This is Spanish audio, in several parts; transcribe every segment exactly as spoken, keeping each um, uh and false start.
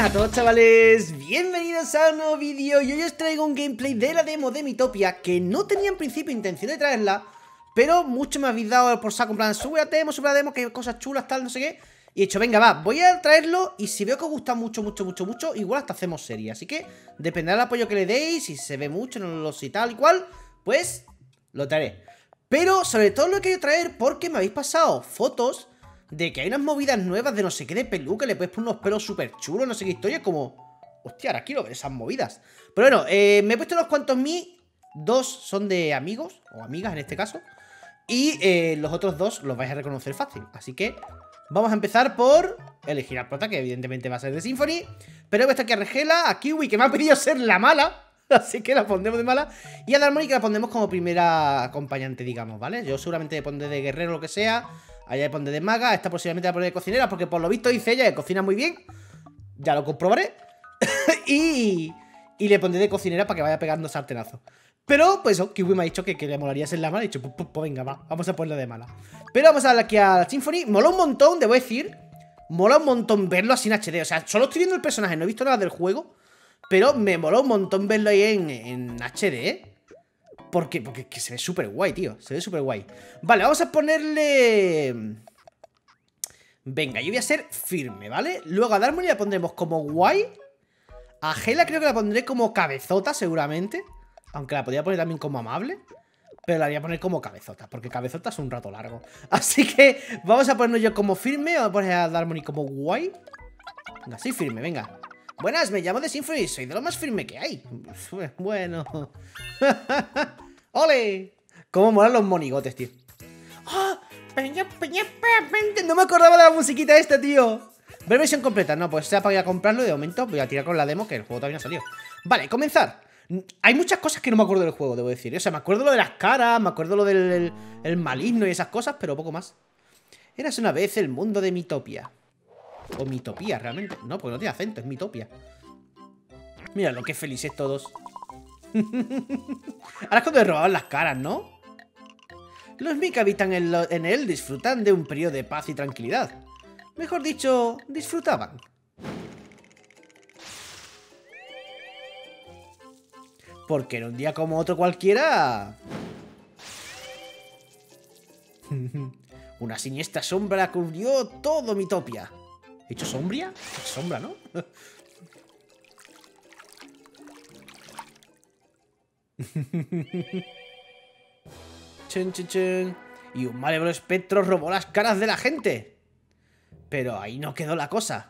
Buenas a todos, chavales, bienvenidos a un nuevo vídeo. Y hoy os traigo un gameplay de la demo de Miitopia, que no tenía en principio intención de traerla, pero mucho me habéis dado por saco, en plan, sube la demo, sube la demo, que hay cosas chulas, tal, no sé qué. Y he dicho, venga, va, voy a traerlo, y si veo que os gusta mucho, mucho, mucho, mucho, igual hasta hacemos serie. Así que dependerá del apoyo que le deis, si se ve mucho, no lo sé, tal y cual, pues lo traeré. Pero sobre todo lo he querido traer porque me habéis pasado fotos de que hay unas movidas nuevas de no sé qué de peluca, le puedes poner unos pelos súper chulos, no sé qué historia, como... Hostia, ahora quiero ver esas movidas. Pero bueno, eh, me he puesto unos cuantos mi, dos son de amigos, o amigas en este caso, y eh, los otros dos los vais a reconocer fácil. Así que vamos a empezar por elegir al prota, que evidentemente va a ser de Symphony. Pero he puesto aquí a Regela, a Kiwi, que me ha pedido ser la mala, así que la pondremos de mala, y a Darmony, que la pondremos como primera acompañante, digamos, ¿vale? Yo seguramente le pondré de guerrero o lo que sea. Allá le pondré de maga, esta posiblemente la pondré de cocinera, porque por lo visto dice ella que cocina muy bien. Ya lo comprobaré. y, y le pondré de cocinera para que vaya pegando sartenazos. Pero, pues, oh, Kiwi me ha dicho que, que le molaría ser la mala. Y he dicho, pues, pues, pues venga, va, vamos a ponerla de mala. Pero vamos a darle aquí a Symphony. Mola un montón, debo decir. Mola un montón verlo así en H D. O sea, solo estoy viendo el personaje, no he visto nada del juego. Pero me mola un montón verlo ahí en, en H D, ¿eh? ¿Por qué? Porque que se ve súper guay, tío. Se ve súper guay. Vale, vamos a ponerle... Venga, yo voy a ser firme, ¿vale? Luego a Darmony la pondremos como guay. A Gela creo que la pondré como cabezota, seguramente. Aunque la podría poner también como amable. Pero la voy a poner como cabezota, porque cabezota es un rato largo. Así que vamos a ponernos yo como firme. Vamos a poner a Darmony como guay. Venga, sí, firme, venga. Buenas, me llamo de Symphony, soy de lo más firme que hay. Bueno. ¡Ole! Cómo molan los monigotes, tío. ¡Oh! No me acordaba de la musiquita esta, tío. Ver versión completa, no, pues sea para ir a comprarlo. De momento voy a tirar con la demo, que el juego todavía no ha salido. Vale, comenzar. Hay muchas cosas que no me acuerdo del juego, debo decir. O sea, me acuerdo lo de las caras, me acuerdo lo del el, el maligno y esas cosas, pero poco más. Eras una vez el mundo de Miitopia. O Miitopía, realmente. No, porque no tiene acento, es Miitopia. Mira lo que felices todos. Ahora es cuando le robaban las caras, ¿no? Los Miik que habitan en, lo, en él disfrutan de un periodo de paz y tranquilidad. Mejor dicho, disfrutaban. Porque en un día como otro cualquiera... una siniestra sombra cubrió todo Miitopia. ¿He dicho sombria? Sombra, ¿no? Chun, chun, chun. Y un malévolo espectro robó las caras de la gente. Pero ahí no quedó la cosa.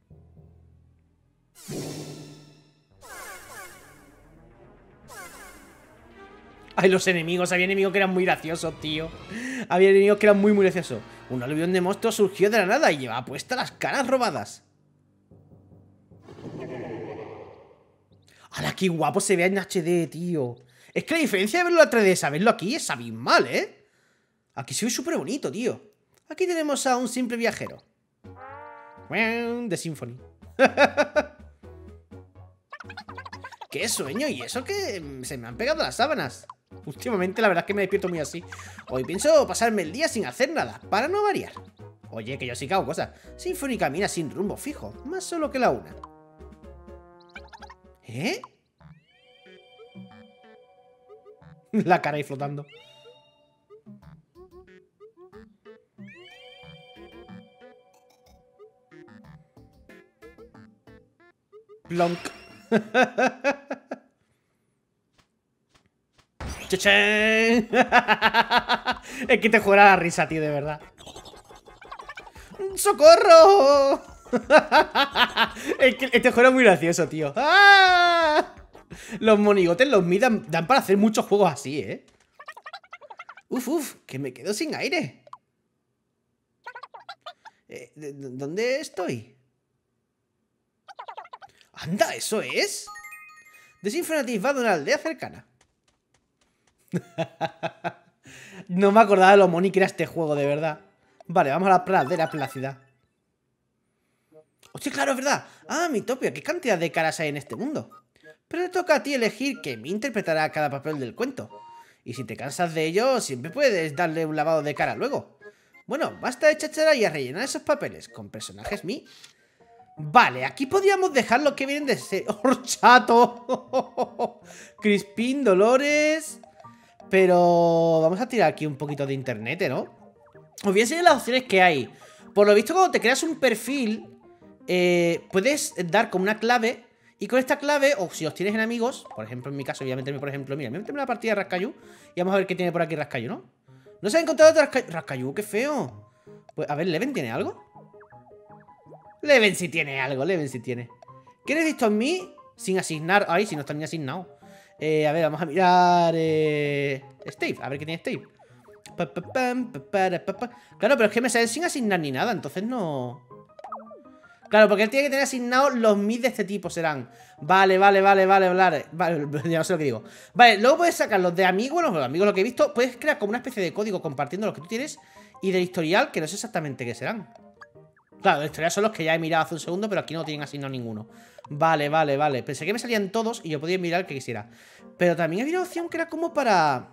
Ay, los enemigos. Había enemigos que eran muy graciosos, tío. Había enemigos que eran muy, muy graciosos. Un aluvión de monstruos surgió de la nada y llevaba puestas las caras robadas. ¡Hala, qué guapo se ve en H D, tío! Es que la diferencia de verlo a tres D a verlo aquí es abismal, ¿eh? Aquí se ve súper bonito, tío. Aquí tenemos a un simple viajero. De Symphony. ¡Qué sueño! Y eso que se me han pegado las sábanas. Últimamente la verdad es que me despierto muy así. Hoy pienso pasarme el día sin hacer nada, para no variar. Oye, que yo sí que hago cosas. Symphony camina sin rumbo fijo, más solo que la una. ¿Eh? La cara ahí flotando. Plonk. ¡Chachán! Es que te juega la risa, tío, de verdad. ¡Socorro! Es que este juego es muy gracioso, tío. ¡Ah! Los monigotes, los mi dan, dan para hacer muchos juegos así, ¿eh? Uf, uf, que me quedo sin aire. Eh, ¿Dónde estoy? ¡Anda, eso es! The Symphony va de una aldea cercana. No me acordaba de lo moni que era este juego, de verdad. Vale, vamos a la pradera plácida. Hostia, claro, es verdad. Ah, Miitopia, ¿qué cantidad de caras hay en este mundo? Pero te toca a ti elegir que me interpretará cada papel del cuento. Y si te cansas de ello, siempre puedes darle un lavado de cara luego. Bueno, basta de chachara y a rellenar esos papeles con personajes mi. Vale, aquí podríamos dejar lo que vienen de ser horchato. Crispín, Dolores. Pero vamos a tirar aquí un poquito de internet, ¿no? Os voy a enseñar las opciones que hay. Por lo visto, cuando te creas un perfil, eh, puedes dar como una clave. Y con esta clave, o si os tienes en amigos, por ejemplo, en mi caso, voy a meterme, por ejemplo, mira, me voy a meterme una partida de Rascayú. Y vamos a ver qué tiene por aquí Rascayú, ¿no? No se ha encontrado otro Rascayú. Rascayú, qué feo. Pues, a ver, ¿Leven tiene algo? Leven sí tiene algo, Leven sí tiene. ¿Qué necesito en mí? Sin asignar. Ay, si no está ni asignado. Eh, a ver, vamos a mirar. Eh, Stave, a ver qué tiene Stave. Claro, pero es que me salen sin asignar ni nada, entonces no. Claro, porque él tiene que tener asignados los mid de este tipo, serán. Vale, vale, vale, vale, vale. Vale, ya no sé lo que digo. Vale, luego puedes sacar los de amigos, los de amigos, lo que he visto. Puedes crear como una especie de código compartiendo los que tú tienes. Y del historial, que no sé exactamente qué serán. Claro, del historial son los que ya he mirado hace un segundo, pero aquí no tienen asignado ninguno. Vale, vale, vale. Pensé que me salían todos y yo podía mirar el que quisiera. Pero también había una opción que era como para...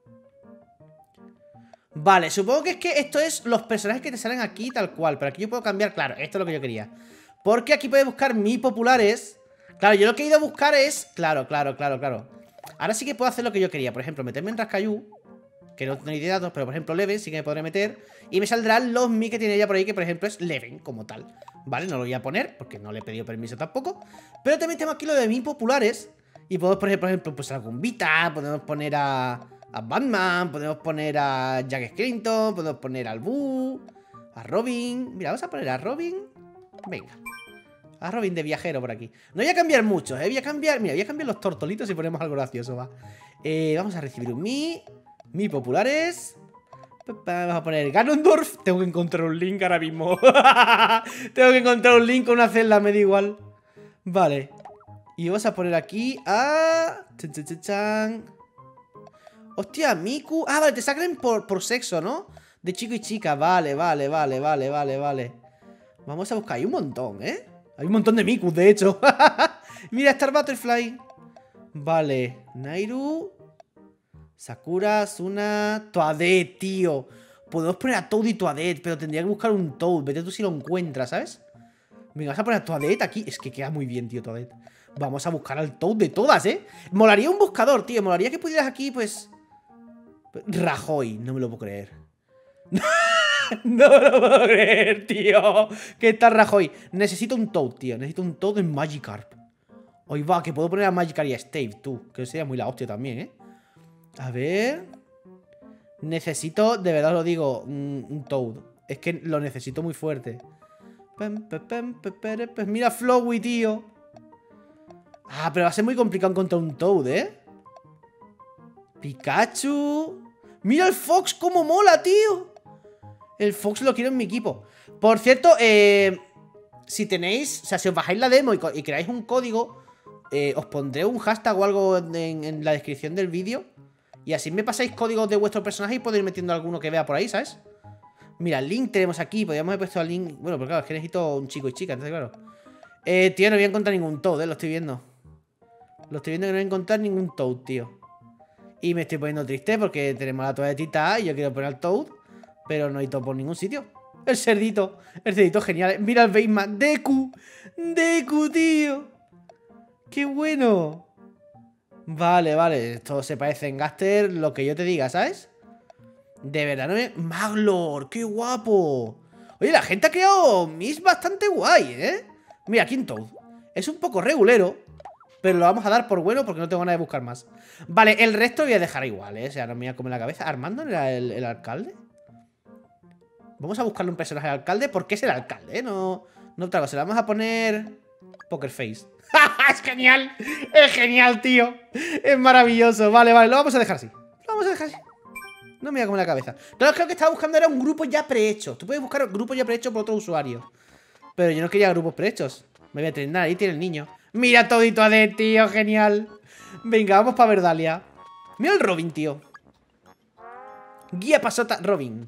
Vale, supongo que es que esto es los personajes que te salen aquí tal cual. Pero aquí yo puedo cambiar, claro, esto es lo que yo quería. Porque aquí puedes buscar mi populares. Claro, yo lo que he ido a buscar es... Claro, claro, claro, claro. Ahora sí que puedo hacer lo que yo quería. Por ejemplo, meterme en Rascayú, que no tengo ni de datos, pero por ejemplo Leven sí que me podré meter. Y me saldrán los mi que tiene ella por ahí, que por ejemplo es Leven como tal. Vale, no lo voy a poner porque no le he pedido permiso tampoco. Pero también tengo aquí lo de mi populares. Y podemos poner, por ejemplo, pues algún Vita. Podemos poner a, a Batman. Podemos poner a Jack Skellington. Podemos poner al Boo. A Robin. Mira, vamos a poner a Robin. Venga. A Robin de viajero por aquí. No voy a cambiar mucho, ¿eh? Voy a cambiar... Mira, voy a cambiar los tortolitos y ponemos algo gracioso, va. Eh, vamos a recibir un mi. Mi populares. Vamos a poner Ganondorf. Tengo que encontrar un link ahora mismo. Tengo que encontrar un link con una celda, me da igual. Vale. Y vamos a poner aquí a... Chan, chan, chan, chan. Hostia, Miku. Ah, vale, te sacan por, por sexo, ¿no? De chico y chica. Vale, vale, vale, vale, vale, vale. Vamos a buscar. Hay un montón, ¿eh? Hay un montón de Mikus, de hecho. Mira, Star Butterfly. Vale. Nairu. Sakura, Suna, Toadette, tío. Podemos poner a Toad y Toadette, pero tendría que buscar un Toad. Vete tú si lo encuentras, ¿sabes? Venga, vas a poner a Toadette aquí. Es que queda muy bien, tío, Toadette. Vamos a buscar al Toad de todas, ¿eh? Molaría un buscador, tío. Molaría que pudieras aquí, pues... Rajoy, no me lo puedo creer. No me lo puedo creer, tío. ¿Qué tal Rajoy? Necesito un Toad, tío. Necesito un Toad en Magikarp. Hoy va, que puedo poner a Magikarp y a Stave, tú. Que sería muy la hostia también, ¿eh? A ver... Necesito, de verdad lo digo, un, un Toad. Es que lo necesito muy fuerte. Pues mira Flowey, tío. Ah, pero va a ser muy complicado encontrar un Toad, ¿eh? Pikachu. Mira el Fox, cómo mola, tío. El Fox lo quiero en mi equipo. Por cierto, eh, si tenéis, o sea, si os bajáis la demo y, y creáis un código, eh, os pondré un hashtag o algo en, en la descripción del vídeo. Y así me pasáis códigos de vuestro personaje y podéis ir metiendo alguno que vea por ahí, ¿sabes? Mira, el link tenemos aquí. Podríamos haber puesto el link. Bueno, pero claro, es que necesito un chico y chica, entonces claro. Eh, tío, no voy a encontrar ningún Toad, eh, lo estoy viendo. Lo estoy viendo que no voy a encontrar ningún Toad, tío. Y me estoy poniendo triste porque tenemos la toalletita y yo quiero poner al Toad, pero no hay Toad por ningún sitio. El cerdito, el cerdito genial. Mira el Baseman, Deku. Deku, tío. Qué bueno. Vale, vale, esto se parece en Gaster, lo que yo te diga, ¿sabes? De verdad, no me... Maglor, qué guapo. Oye, la gente ha creado Miss bastante guay, ¿eh? Mira, aquí un Toad. Es un poco regulero, pero lo vamos a dar por bueno porque no tengo ganas de buscar más. Vale, el resto lo voy a dejar igual, ¿eh? O sea, no me voy a comer la cabeza. ¿Armando era el, el alcalde? Vamos a buscarle un personaje al alcalde porque es el alcalde, ¿eh? No, no otra cosa. Le vamos a poner... Poker Face. ¡Es genial! ¡Es genial, tío! Es maravilloso. Vale, vale, lo vamos a dejar así. Lo vamos a dejar así. No me voy a comer la cabeza. Claro, creo que estaba buscando era un grupo ya prehecho. Tú puedes buscar grupos ya prehechos por otro usuario. Pero yo no quería grupos prehechos. Me voy a entrenar, ahí tiene el niño. Mira todito a de, tío, genial. Venga, vamos para Verdalia. Mira el Robin, tío. Guía pasota Robin.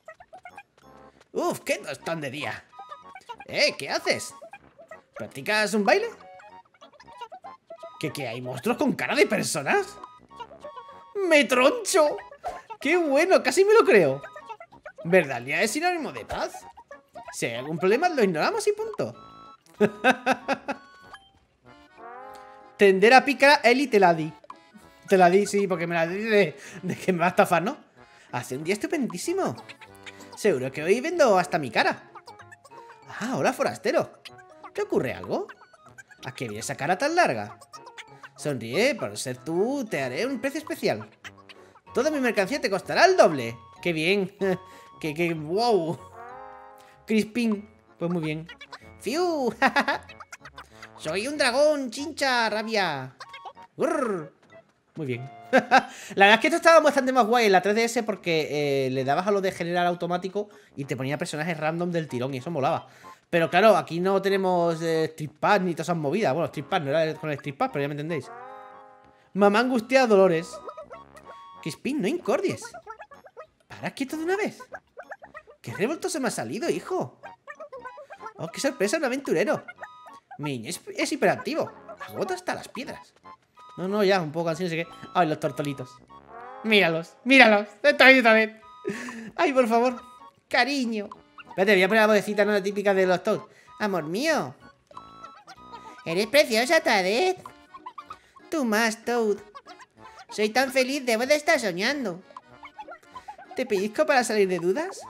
Uf, que no están de día. Eh, ¿qué haces? ¿Practicas un baile? ¿Qué, qué hay monstruos con cara de personas? ¡Me troncho! ¡Qué bueno! Casi me lo creo. Verdalia es sinónimo de paz. Si hay algún problema lo ignoramos y punto. Tendera pícara, Eli te la di. Te la di, sí, porque me la di de, de que me va a estafar, ¿no? Hace un día estupendísimo. Seguro que hoy vendo hasta mi cara. Ah, hola, forastero. ¿Te ocurre algo? ¿A qué viene esa cara tan larga? Sonríe, por ser tú te haré un precio especial. Toda mi mercancía te costará el doble. ¡Qué bien! ¡Qué, qué, wow! Crispin, pues muy bien. ¡Fiu! Soy un dragón, chincha, rabia. Urr. Muy bien. La verdad es que esto estaba bastante más guay en la tres D S porque eh, le dabas a lo de generar automático y te ponía personajes random del tirón y eso molaba. Pero claro, aquí no tenemos eh, Street Pass ni todas esas movidas. Bueno, Street Pass no era con el Street Pass, pero ya me entendéis. Mamá angustia Dolores. Crispin, no incordies. ¿Para quieto de una vez? ¿Qué revolto se me ha salido, hijo? Oh, qué sorpresa, un aventurero. Mi niño es, es hiperactivo. Agota hasta las piedras. No, no, ya, un poco así, no sé qué. Ay, los tortolitos. Míralos, míralos. Esta vez, esta vez. Ay, por favor. Cariño. Espérate, voy a poner la vocecita, no la típica de los Toads. Amor mío. Eres preciosa, Tadet. Tú más, Toad. Soy tan feliz, debo de estar soñando. ¿Te pellizco para salir de dudas?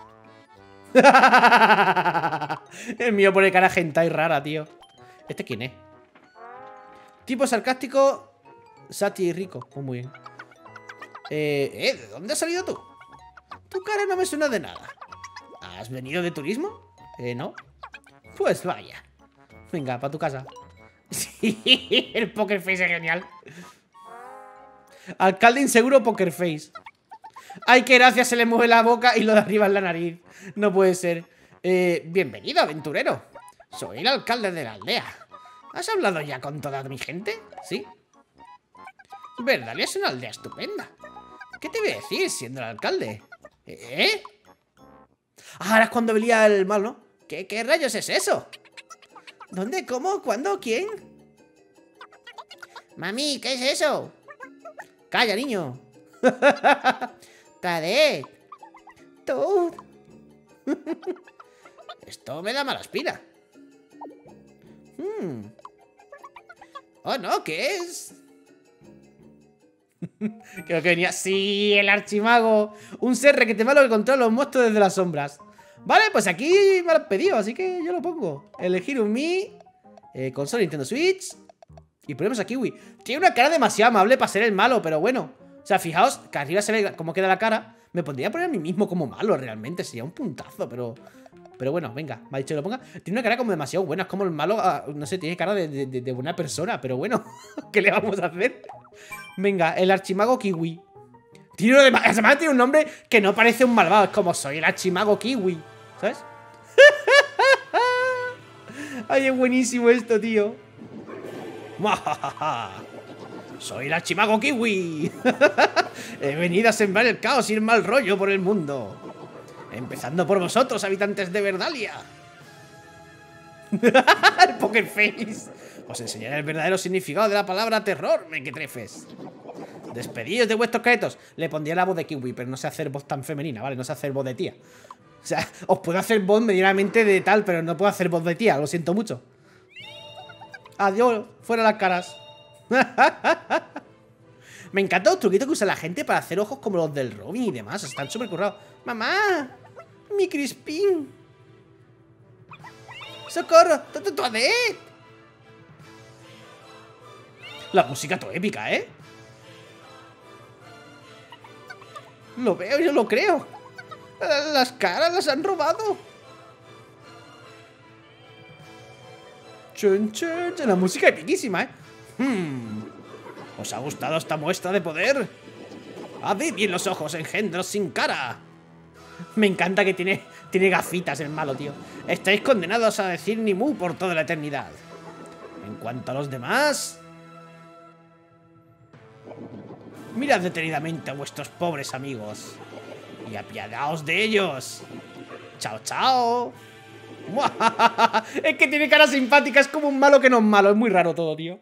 El mío pone cara hentai rara, tío. ¿Este quién es? Tipo sarcástico, Sati rico. Pues muy bien. Eh, eh, ¿de dónde has salido tú? Tu cara no me suena de nada. ¿Has venido de turismo? Eh, no. Pues vaya. Venga, para tu casa. Sí, el Poker Face es genial. Alcalde inseguro Poker Face. Ay, qué gracia, se le mueve la boca y lo de arriba en la nariz. No puede ser. Eh, bienvenido, aventurero. Soy el alcalde de la aldea. ¿Has hablado ya con toda mi gente? ¿Sí? ¿Verdad? Es una aldea estupenda. ¿Qué te voy a decir siendo el alcalde? ¿Eh? Ah, ahora es cuando venía el mal, ¿no? ¿Qué, qué rayos es eso? ¿Dónde? ¿Cómo? ¿Cuándo? ¿Quién? Mami, ¿qué es eso? Calla, niño. Tadet. Toad. Esto me da mala espina. Hmm. Oh, no, ¿qué es? Creo que venía... Sí, el archimago. Un ser requete malo que controla los monstruos desde las sombras. Vale, pues aquí me lo han pedido, así que yo lo pongo. Elegir un Mi, eh, consola Nintendo Switch. Y ponemos a Kiwi. Tiene una cara demasiado amable para ser el malo, pero bueno. O sea, fijaos que arriba se ve cómo queda la cara. Me pondría a poner a mí mismo como malo realmente. Sería un puntazo, pero... Pero bueno, venga, me ha dicho que lo ponga. Tiene una cara como demasiado buena. Es como el malo, uh, no sé, tiene cara de, de, de buena persona. Pero bueno, ¿qué le vamos a hacer? Venga, el archimago Kiwi. Tiene, uno de, además tiene un nombre que no parece un malvado. Es como, soy el archimago Kiwi, ¿sabes? Ay, es buenísimo esto, tío. Soy el archimago Kiwi. He venido a sembrar el caos y el mal rollo por el mundo. Empezando por vosotros, habitantes de Verdalia. El Poker Face. Os enseñaré el verdadero significado de la palabra terror, mequetrefes. Despedidos de vuestros créditos. Le pondría la voz de Kiwi, pero no sé hacer voz tan femenina, ¿vale? No sé hacer voz de tía. O sea, os puedo hacer voz medianamente de tal, pero no puedo hacer voz de tía, lo siento mucho. Adiós, fuera las caras. Me encanta los truquitos que usa la gente para hacer ojos como los del Robin y demás. Están súper currados. ¡Mamá! ¡Mi Crispin! ¡Socorro! ¡Tadet! La música todo épica, ¿eh? Lo veo y no lo creo. Las caras las han robado. Chun, chun, chun. La música epiquísima, ¿eh? Hmm. ¿Os ha gustado esta muestra de poder? ¡Abrid bien los ojos, engendros sin cara! Me encanta que tiene, tiene gafitas el malo, tío. Estáis condenados a decir ni mu por toda la eternidad. En cuanto a los demás... mirad detenidamente a vuestros pobres amigos. Y apiadaos de ellos. ¡Chao, chao! Es que tiene cara simpática, es como un malo que no es malo. Es muy raro todo, tío.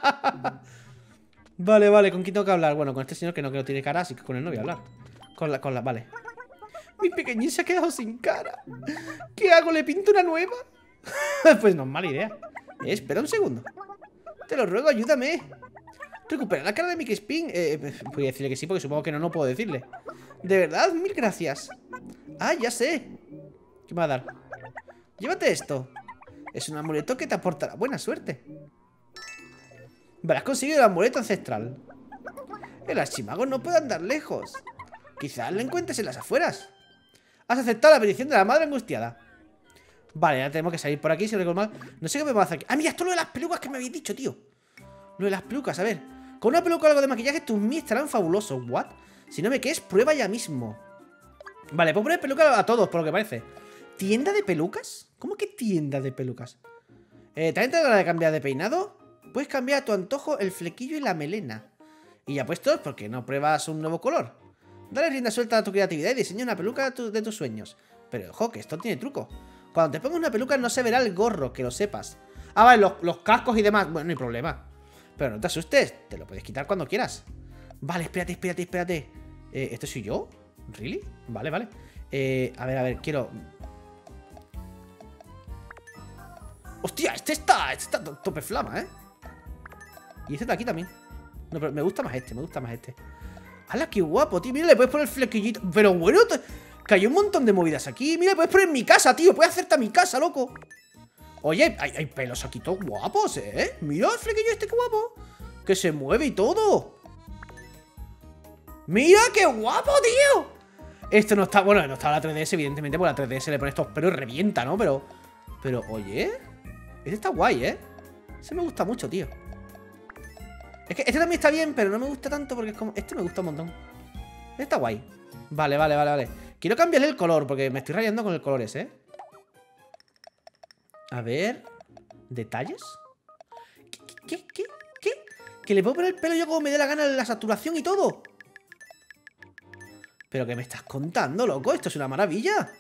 Vale, vale, ¿con quién tengo que hablar? Bueno, con este señor que no, que no tiene cara, así que con él no voy a hablar. Con la, con la, vale. Mi pequeñín se ha quedado sin cara. ¿Qué hago? ¿Le pinto una nueva? Pues no es mala idea. Eh, espera un segundo. Te lo ruego, ayúdame. Recupera la cara de Mickey Spin. Eh, voy a decirle que sí, porque supongo que no, no puedo decirle. De verdad, mil gracias. Ah, ya sé. ¿Qué me va a dar? Llévate esto. Es un amuleto que te aportará buena suerte. Vale, has conseguido el amuleto ancestral. El archimago no puede andar lejos. Quizás lo encuentres en las afueras. Has aceptado la petición de la madre angustiada. Vale, ya tenemos que salir por aquí, si recuerdo mal. No sé qué me va a hacer aquí. Ah, mira, esto es lo de las pelucas que me habéis dicho, tío. Lo de las pelucas, a ver. Con una peluca o algo de maquillaje, tus mí estarán fabulosos. ¿What? Si no me quedes, prueba ya mismo. Vale, puedo poner peluca a todos, por lo que parece. ¿Tienda de pelucas? ¿Cómo que tienda de pelucas? Eh, ¿También te da ganas de cambiar de peinado? Puedes cambiar a tu antojo el flequillo y la melena. Y ya puestos, ¿por qué no pruebas un nuevo color? Dale rienda suelta a tu creatividad y diseña una peluca de tus sueños. Pero ojo, que esto tiene truco. Cuando te pongas una peluca no se verá el gorro, que lo sepas. Ah, vale, los, los cascos y demás. Bueno, no hay problema. Pero no te asustes, te lo puedes quitar cuando quieras. Vale, espérate, espérate, espérate. Eh, ¿Esto soy yo? ¿Really? Vale, vale. Eh, a ver, a ver, quiero... ¡Hostia! Este está, este está tope flama, ¿eh? Y este de aquí también. No, pero me gusta más este, me gusta más este. ¡Hala, qué guapo, tío! Mira, le puedes poner flequillito. Pero bueno, que hay un montón de movidas aquí. Mira, le puedes poner en mi casa, tío. Puedes hacerte a mi casa, loco. Oye, hay, hay pelos aquí todos guapos, ¿eh? Mira el flequillo este, qué guapo. Que se mueve y todo. ¡Mira qué guapo, tío! Esto no está... Bueno, no está la tres D S, evidentemente, porque la tres D S le pone estos pelos y revienta, ¿no? Pero... Pero, oye... Este está guay, ¿eh? Ese me gusta mucho, tío. Es que este también está bien, pero no me gusta tanto porque es como... Este me gusta un montón. Este está guay. Vale, vale, vale, vale. Quiero cambiarle el color porque me estoy rayando con el color ese, ¿eh? A ver... ¿Detalles? ¿Qué? ¿Qué? ¿Qué? ¿Qué? ¿Que le puedo poner el pelo yo como me dé la gana en la saturación y todo? ¿Pero qué me estás contando, loco? Esto es una maravilla.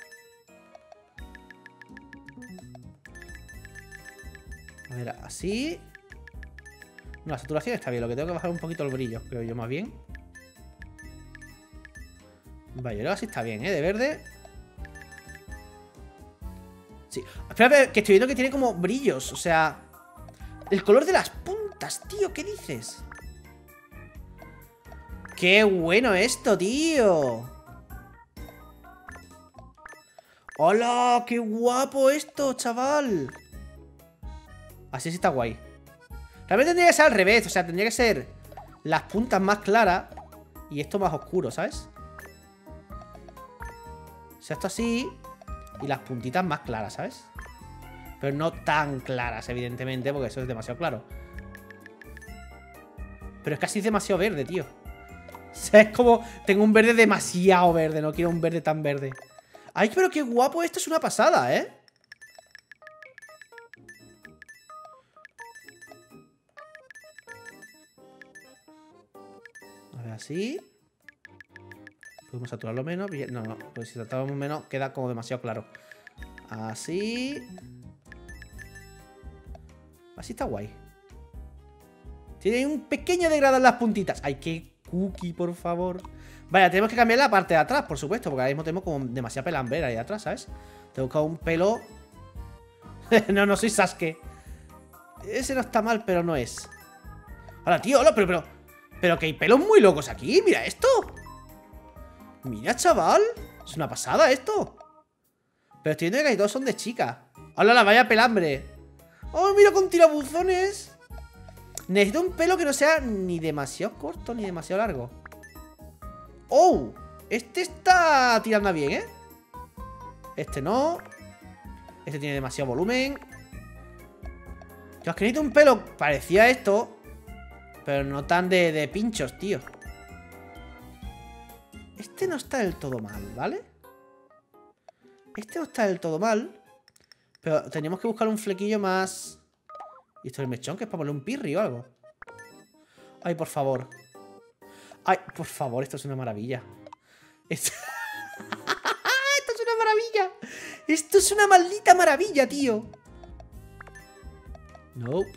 A ver, así... No, la saturación está bien. Lo que tengo que bajar un poquito el brillo, creo yo, más bien. Vale, ahora sí está bien, ¿eh? De verde. Sí. Espera, que estoy viendo que tiene como brillos. O sea... El color de las puntas, tío. ¿Qué dices? ¡Qué bueno esto, tío! ¡Hola! ¡Qué guapo esto, chaval! Así sí está guay. Realmente tendría que ser al revés. O sea, tendría que ser las puntas más claras y esto más oscuro, ¿sabes? O sea, esto así y las puntitas más claras, ¿sabes? Pero no tan claras, evidentemente, porque eso es demasiado claro. Pero es que así es demasiado verde, tío. O sea, es como... Tengo un verde demasiado verde. No quiero un verde tan verde. Ay, pero qué guapo. Esto es una pasada, ¿eh? A ver, así. Podemos saturarlo menos. No, no. Pues si saturamos menos queda como demasiado claro. Así. Así está guay. Tiene un pequeño degradado en las puntitas. Ay, qué cookie, por favor. Vaya, tenemos que cambiar la parte de atrás, por supuesto. Porque ahora mismo tenemos como demasiada pelambrera ahí atrás, ¿sabes? Tengo que buscar un pelo. No, no soy Sasuke. Ese no está mal, pero no es. Hola, tío, hola, pero, pero Pero que hay pelos muy locos aquí. Mira esto. Mira, chaval. Es una pasada esto. Pero estoy viendo que hay dos son de chica. Hola, la vaya pelambre. Oh, mira, con tirabuzones. Necesito un pelo que no sea ni demasiado corto ni demasiado largo. Oh, este está tirando bien, ¿eh? Este no. Este tiene demasiado volumen. Yo es que necesito un pelo. Parecía esto, pero no tan de, de pinchos, tío. Este no está del todo mal, ¿vale? Este no está del todo mal. Pero teníamos que buscar un flequillo más... ¿Y esto es el mechón? Que es para ponerle un pirri o algo. Ay, por favor. Ay, por favor, esto es una maravilla. Esto... esto es una maravilla. Esto es una maldita maravilla, tío. Nope.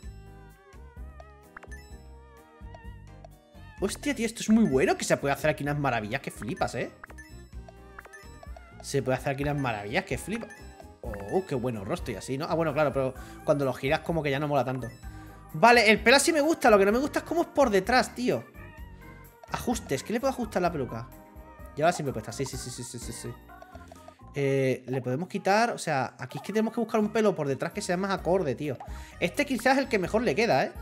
Hostia, tío, esto es muy bueno. Que se puede hacer aquí unas maravillas que flipas, ¿eh? Se puede hacer aquí unas maravillas que flipas. Oh, qué bueno rostro y así, ¿no? Ah, bueno, claro, pero cuando lo giras como que ya no mola tanto. Vale, el pelo así me gusta. Lo que no me gusta es cómo es por detrás, tío. Ajustes. ¿Qué le puedo ajustar a la peluca? Y ahora siempre puesta. Sí, sí, sí, sí, sí, sí, sí. Eh, le podemos quitar... O sea, aquí es que tenemos que buscar un pelo por detrás que sea más acorde, tío. Este quizás es el que mejor le queda, ¿eh?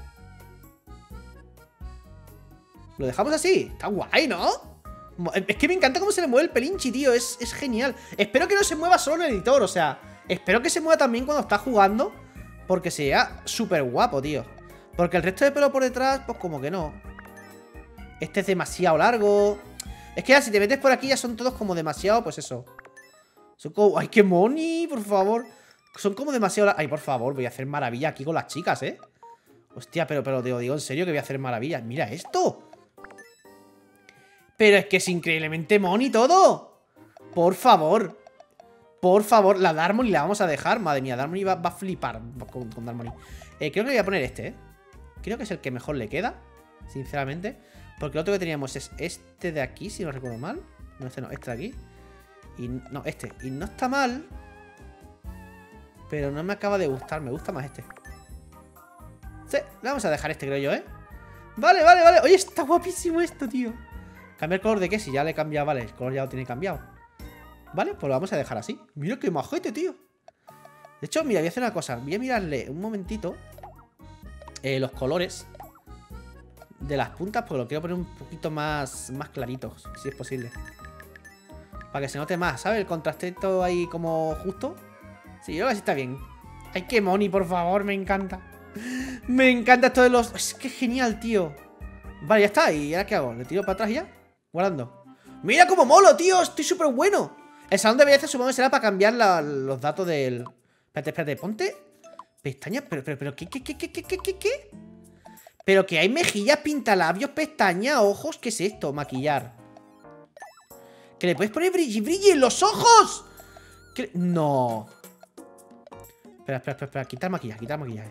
Lo dejamos así. Está guay, ¿no? Es que me encanta cómo se le mueve el pelinchi, tío. Es, es genial. Espero que no se mueva solo en el editor, o sea... Espero que se mueva también cuando está jugando, porque sea súper guapo, tío. Porque el resto de pelo por detrás, pues como que no. Este es demasiado largo. Es que ya si te metes por aquí ya son todos como demasiado, pues eso. Son como... ¡Ay, qué moni! Por favor. Son como demasiado... Ay, por favor, voy a hacer maravilla aquí con las chicas, ¿eh? Hostia, pero, pero te lo digo en serio que voy a hacer maravillas. ¡Mira esto! Pero es que es increíblemente moni todo. Por favor. Por favor, la Darmony la vamos a dejar. Madre mía, Darmony va, va a flipar con, con Darmony. Eh, creo que le voy a poner este, ¿eh? Creo que es el que mejor le queda, sinceramente. Porque el otro que teníamos es este de aquí, si no recuerdo mal. No, este no, este de aquí. Y no, este. Y no está mal. Pero no me acaba de gustar. Me gusta más este. Sí, le vamos a dejar este, creo yo, ¿eh? Vale, vale, vale. Oye, está guapísimo esto, tío. ¿Cambiar el color de qué? Si ya le he cambiado, vale. El color ya lo tiene cambiado. Vale, pues lo vamos a dejar así. Mira qué majete, tío. De hecho, mira, voy a hacer una cosa. Voy a mirarle un momentito eh, los colores de las puntas, porque lo quiero poner un poquito más, más claritos, si es posible. Para que se note más, ¿sabes? El contrastito ahí como justo. Sí, yo creo que así está bien. Ay, qué moni, por favor, me encanta. Me encanta esto de los... Es que genial, tío. Vale, ya está. ¿Y ahora qué hago? ¿Le tiro para atrás ya? Guardando. ¡Mira cómo molo, tío! Estoy súper bueno. El salón de belleza supongo que será para cambiar la, los datos del... Espérate, espérate, ponte pestañas, pero, pero, pero, ¿qué, qué, qué, qué, qué, qué, qué? Pero que hay mejillas, pintalabios, pestañas, ojos, ¿qué es esto? Maquillar. Que le puedes poner brilli, brilli en los ojos. ¿Qué? No. Espera, espera, espera, espera, quitar maquillaje, quitar maquillaje.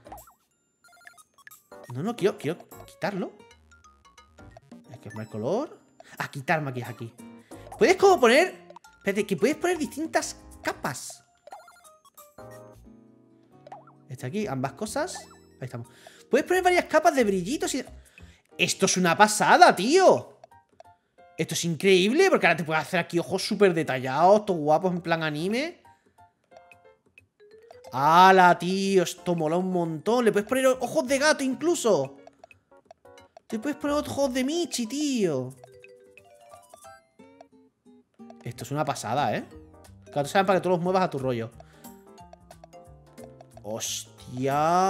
No, no, quiero, quiero quitarlo. Es que es mal color. Ah, quitar maquillaje aquí. Puedes como poner... Espérate, que puedes poner distintas capas. Está aquí, ambas cosas. Ahí estamos. Puedes poner varias capas de brillitos y... Esto es una pasada, tío. Esto es increíble, porque ahora te puedes hacer aquí ojos súper detallados, todos guapos en plan anime. ¡Hala, tío! Esto mola un montón. Le puedes poner ojos de gato incluso. Te puedes poner ojos de Michi, tío. Esto es una pasada, ¿eh? Claro, saben para que tú los muevas a tu rollo. ¡Hostia!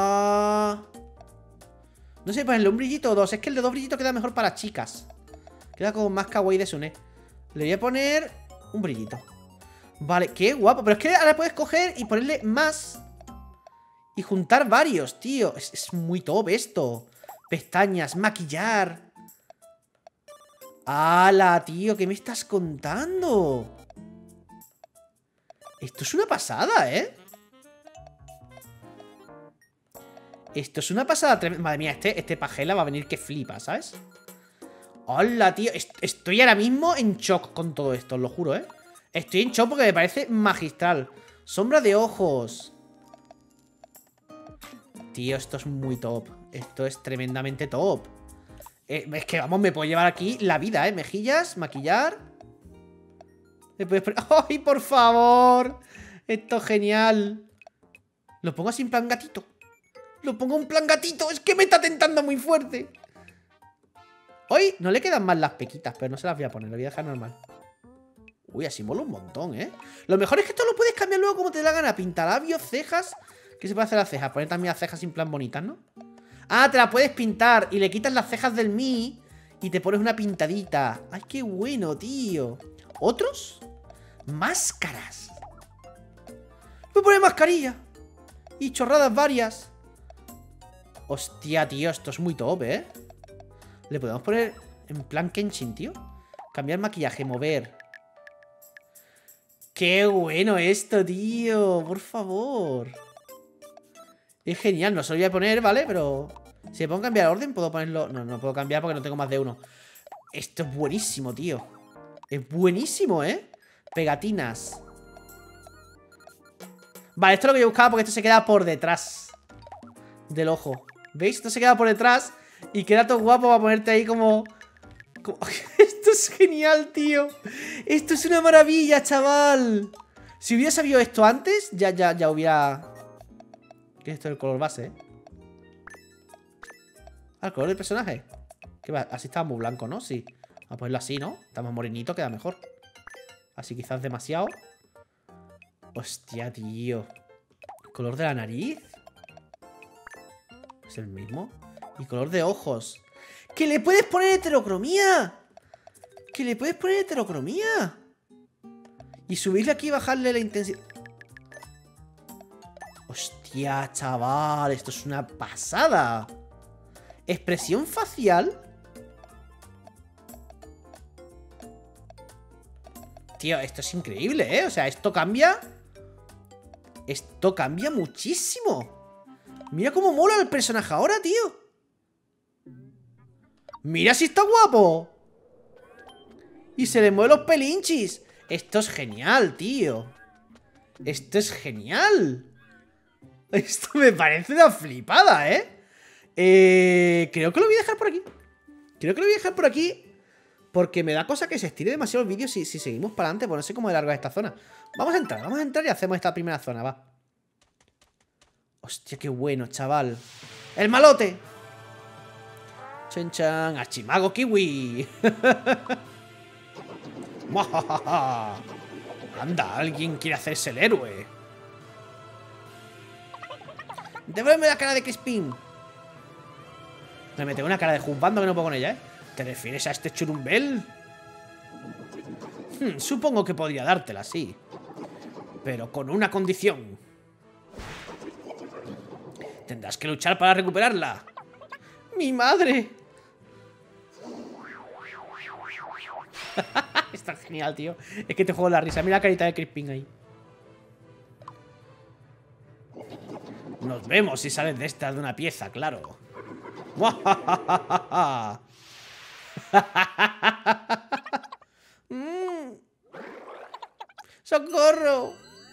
No sé, ponerle un brillito o dos. Es que el de dos brillitos queda mejor para chicas. Queda como más kawaii de Sune. Le voy a poner un brillito. Vale, qué guapo. Pero es que ahora puedes coger y ponerle más y juntar varios, tío. Es, es muy top esto. Pestañas, maquillar. ¡Hala, tío! ¿Qué me estás contando? Esto es una pasada, ¿eh? Esto es una pasada tremenda. Madre mía, este, este pajela va a venir que flipa, ¿sabes? ¡Hola, tío! Est estoy ahora mismo en shock con todo esto, os lo juro, ¿eh? Estoy en shock porque me parece magistral. Sombra de ojos. Tío, esto es muy top. Esto es tremendamente top. Eh, es que, vamos, me puedo llevar aquí la vida, ¿eh? Mejillas, maquillar. Me puedes poner... ¡Ay, por favor! Esto es genial. Lo pongo así en plan gatito. Lo pongo en plan gatito. Es que me está tentando muy fuerte. Hoy no le quedan mal las pequitas, pero no se las voy a poner. Lo voy a dejar normal. Uy, así mola un montón, ¿eh? Lo mejor es que esto lo puedes cambiar luego como te dé la gana. Pintalabios, cejas. ¿Qué se puede hacer a las cejas? Poner también las cejas en plan bonitas, ¿no? Ah, te la puedes pintar y le quitas las cejas del Mi y te pones una pintadita. Ay, qué bueno, tío. ¿Otros? Máscaras. Voy a poner mascarilla. Y chorradas varias. Hostia, tío, esto es muy top, ¿eh? Le podemos poner en plan Kenshin, tío. Cambiar maquillaje, mover. ¡Qué bueno esto, tío! Por favor. Es genial, no se lo voy a poner, ¿vale? Pero si me pongo a cambiar orden, puedo ponerlo... No, no puedo cambiar porque no tengo más de uno. Esto es buenísimo, tío. Es buenísimo, ¿eh? Pegatinas. Vale, esto es lo que yo buscaba porque esto se queda por detrás del ojo. ¿Veis? Esto se queda por detrás y queda todo guapo para ponerte ahí como... como... Esto es genial, tío. Esto es una maravilla, chaval. Si hubiera sabido esto antes, ya, ya, ya hubiera... ¿Qué es esto del color base, eh? Ah, el color del personaje. ¿Qué va? Así estaba muy blanco, ¿no? Sí. Vamos a ponerlo así, ¿no? Está más morenito, queda mejor. Así quizás demasiado. Hostia, tío. ¿El color de la nariz? ¿Es el mismo? Y color de ojos. ¡Que le puedes poner heterocromía! ¡Que le puedes poner heterocromía! Y subirle aquí y bajarle la intensidad. Hostia, chaval. Esto es una pasada. Expresión facial. Tío, esto es increíble, ¿eh? O sea, esto cambia. Esto cambia muchísimo. Mira cómo mola el personaje ahora, tío. Mira si está guapo. Y se le mueven los pelinchis. Esto es genial, tío. Esto es genial. Esto me parece una flipada, ¿eh? Eh, creo que lo voy a dejar por aquí. Creo que lo voy a dejar por aquí porque me da cosa que se estire demasiado el vídeo si, si seguimos para adelante. Pues no sé cómo de largo es esta zona. Vamos a entrar, vamos a entrar y hacemos esta primera zona, va. Hostia, qué bueno, chaval. ¡El malote! Chan chan, Archimago Kiwi. Anda, alguien quiere hacerse el héroe. Devuélveme la cara de Crispin. Me mete una cara de juzgando que no puedo con ella, ¿eh? ¿Te refieres a este churumbel? Hmm, supongo que podría dártela, sí. Pero con una condición. Tendrás que luchar para recuperarla. ¡Mi madre! Está genial, tío. Es que te juego la risa. Mira la carita de Crispin ahí. Nos vemos si sales de esta de una pieza, claro. mm. ¡Socorro!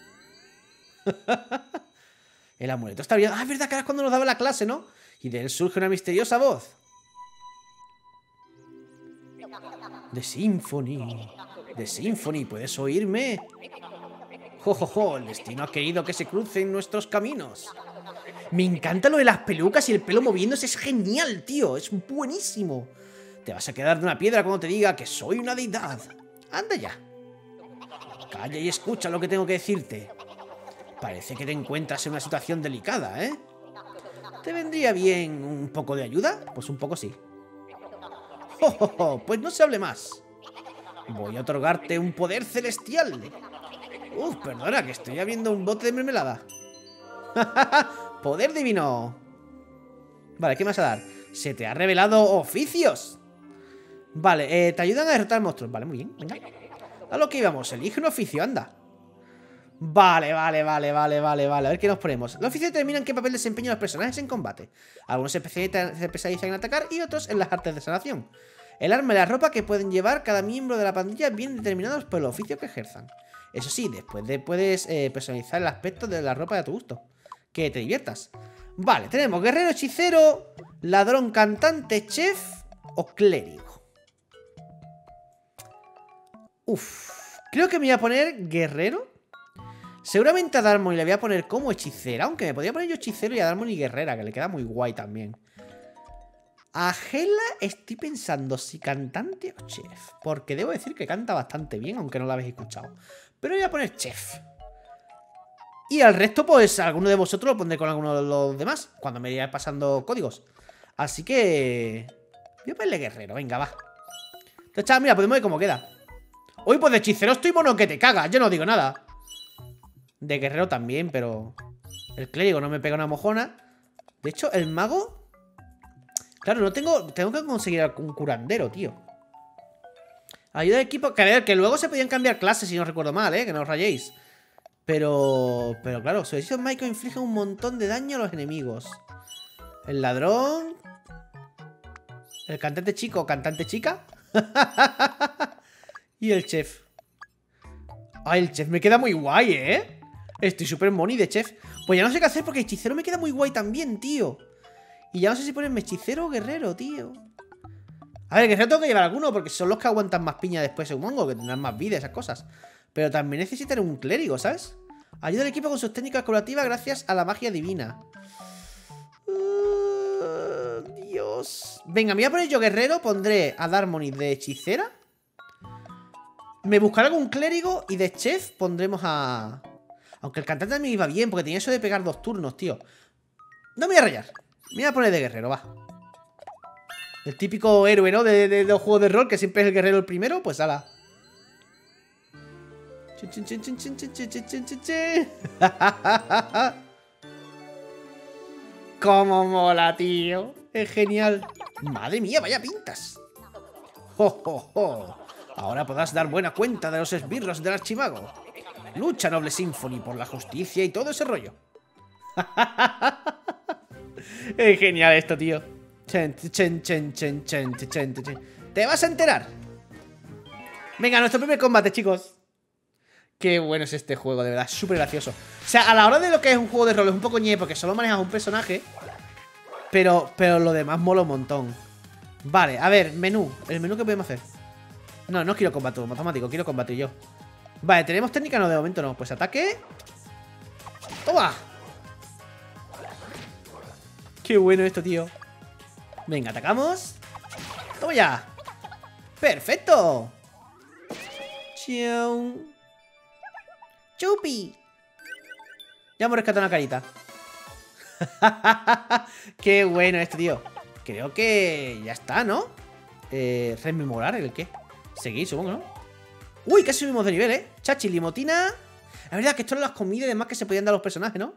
El amuleto está bien. Ah, es verdad que ahora es cuando nos daba la clase, ¿no? Y de él surge una misteriosa voz. The Symphony. The Symphony, ¿puedes oírme? Jo, jo, jo, el destino ha querido que se crucen nuestros caminos. Me encanta lo de las pelucas y el pelo moviéndose. Es genial, tío. Es buenísimo. Te vas a quedar de una piedra cuando te diga que soy una deidad. Anda ya. Calla y escucha lo que tengo que decirte. Parece que te encuentras en una situación delicada, ¿eh? ¿Te vendría bien un poco de ayuda? Pues un poco sí. ¡Oh, oh, oh! Pues no se hable más. Voy a otorgarte un poder celestial. Uf, perdona, que estoy abriendo un bote de mermelada. Poder divino. Vale, ¿qué me vas a dar? Se te ha revelado oficios. Vale, eh, te ayudan a derrotar monstruos. Vale, muy bien, venga. A lo que íbamos, elige un oficio, anda. Vale, vale, vale, vale, vale, vale. A ver qué nos ponemos. Los oficios determinan qué papel desempeñan los personajes en combate. Algunos se especializan en atacar y otros en las artes de sanación. El arma y la ropa que pueden llevar cada miembro de la pandilla vienen determinados por el oficio que ejerzan. Eso sí, después de, puedes eh, personalizar el aspecto de la ropa de tu gusto. Que te diviertas. Vale, tenemos guerrero, hechicero, ladrón, cantante, chef o clérigo. Uf, creo que me voy a poner guerrero. Seguramente a Darmon le voy a poner como hechicera. Aunque me podría poner yo hechicero y a Darmon y guerrera, que le queda muy guay también. A Hela estoy pensando si cantante o chef. Porque debo decir que canta bastante bien, aunque no la habéis escuchado. Pero voy a poner chef. Y al resto, pues, alguno de vosotros lo pondré con alguno de los demás cuando me vaya pasando códigos. Así que... voy a ponerle guerrero, venga, va. Entonces, chaval, mira, podemos ver cómo queda. Uy, pues de hechicero estoy mono que te cagas. Yo no digo nada. De guerrero también, pero... el clérigo no me pega una mojona. De hecho, el mago... claro, no tengo... tengo que conseguir un curandero, tío. Ayuda de equipo... que a ver, que luego se podían cambiar clases si no recuerdo mal, eh. Que no os rayéis. Pero... pero claro, su decisión mágico inflige un montón de daño a los enemigos. El ladrón... el cantante chico o cantante chica. Y el chef. Ay, el chef me queda muy guay, ¿eh? Estoy súper money de chef. Pues ya no sé qué hacer porque hechicero me queda muy guay también, tío. Y ya no sé si ponerme hechicero o guerrero, tío. A ver, guerrero tengo que llevar alguno porque son los que aguantan más piña después, supongo, que tendrán más vida, esas cosas. Pero también necesitaré un clérigo, ¿sabes? Ayuda al equipo con sus técnicas curativas gracias a la magia divina. Uh, Dios. Venga, me voy a poner yo guerrero. Pondré a Darmony de hechicera. Me buscaré algún clérigo. Y de chef pondremos a... Aunque el cantante también iba bien, porque tenía eso de pegar dos turnos, tío. No me voy a rayar. Me voy a poner de guerrero, va. El típico héroe, ¿no? De, de, de los juegos de rol, que siempre es el guerrero el primero. Pues ala. Cómo mola, tío. Es genial. Madre mía, vaya pintas. ¡Jo, jo, jo! Ahora podrás dar buena cuenta de los esbirros del archimago. Lucha, noble Symphony, por la justicia y todo ese rollo. Es genial esto, tío. Chen, chen, chen, chen, chen, chen, chen. Te vas a enterar. Venga, nuestro primer combate, chicos. Qué bueno es este juego, de verdad, súper gracioso. O sea, a la hora de lo que es un juego de rol es un poco ñe, porque solo manejas un personaje. Pero, pero lo demás mola un montón. Vale, a ver, menú. ¿El menú qué podemos hacer? No, no quiero combate automático, quiero combatir yo. Vale, ¿tenemos técnica? No, de momento no. Pues ataque. ¡Toma! Qué bueno esto, tío. Venga, atacamos. ¡Toma ya! ¡Perfecto! ¡Chau! ¡Chupi! Ya hemos rescatado una carita. Qué bueno esto, tío. Creo que ya está, ¿no? Eh, rememorar el qué. Seguir, supongo, ¿no? Uy, casi subimos de nivel, ¿eh? Chachi, limotina. La verdad que esto eran las comidas y demás que se podían dar a los personajes, ¿no?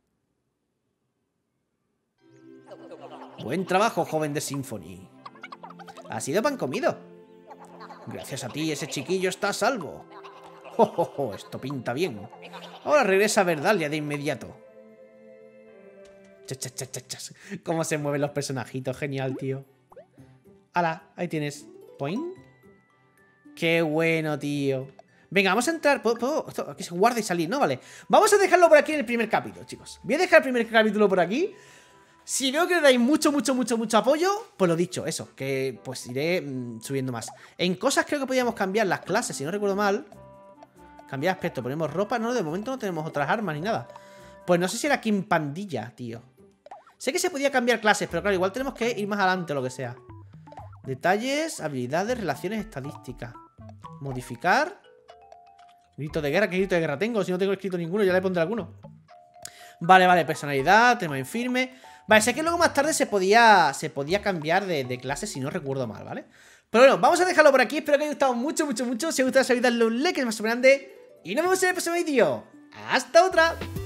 Buen trabajo, joven de Symphony. Ha sido pan comido. Gracias a ti, ese chiquillo está a salvo. Oh, oh, oh, esto pinta bien. Ahora regresa a Verdalia de inmediato. Chas, chas, chas, chas, chas. Cómo se mueven los personajitos, genial, tío. ¡Hala! Ahí tienes. Point. Qué bueno, tío. Venga, vamos a entrar. ¿Puedo, puedo? Esto, aquí se guarda y salir, ¿no? Vale. Vamos a dejarlo por aquí en el primer capítulo, chicos. Voy a dejar el primer capítulo por aquí. Si veo que le dais mucho, mucho, mucho, mucho apoyo, pues lo dicho, eso, que pues iré mmm, subiendo más. En cosas creo que podíamos cambiar las clases, si no recuerdo mal. Cambiar aspecto, ponemos ropa. No, de momento no tenemos otras armas ni nada. Pues no sé si era aquí en pandilla, tío. Sé que se podía cambiar clases, pero claro, igual tenemos que ir más adelante o lo que sea. Detalles, habilidades, relaciones, estadísticas. Modificar. Grito de guerra, ¿qué grito de guerra tengo? Si no tengo escrito ninguno, ya le pondré alguno. Vale, vale, personalidad, tema infirme. Vale, sé que luego más tarde se podía Se podía cambiar de, de clase, si no recuerdo mal, ¿vale? Pero bueno, vamos a dejarlo por aquí. Espero que haya gustado mucho, mucho, mucho. Si os gusta, sabéis darle un like, es más grande. Y nos vemos en el próximo vídeo. ¡Hasta otra!